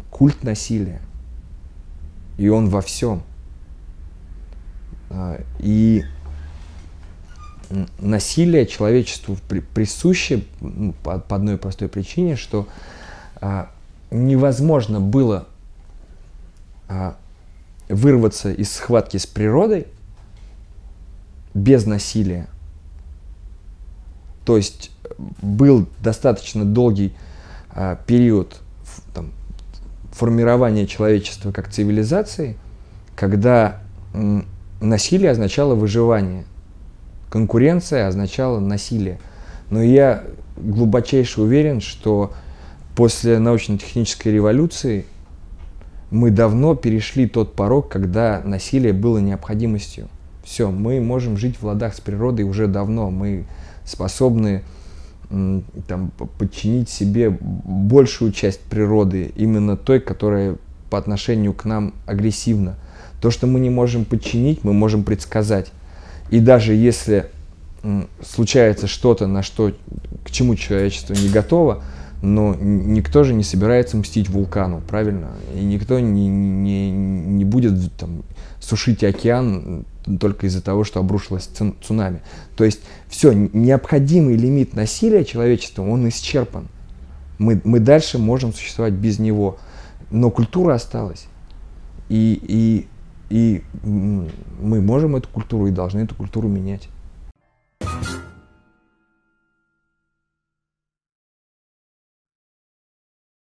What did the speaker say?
культ насилия. И он во всем. И насилие человечеству присуще по одной простой причине, что невозможно было вырваться из схватки с природой без насилия. То есть был достаточно долгий период формирования человечества как цивилизации, когда насилие означало выживание, конкуренция означала насилие. Но я глубочайше уверен, что после научно-технической революции мы давно перешли тот порог, когда насилие было необходимостью. Все, мы можем жить в ладах с природой уже давно. Мы способны подчинить себе большую часть природы, именно той, которая по отношению к нам агрессивна. То, что мы не можем подчинить, мы можем предсказать. И даже если случается что-то, к чему человечество не готово, но никто же не собирается мстить вулкану, правильно? И никто не будет сушить океан только из-за того, что обрушилось цунами. То есть все, необходимый лимит насилия человечества, он исчерпан. Мы дальше можем существовать без него. Но культура осталась. И мы можем эту культуру и должны эту культуру менять.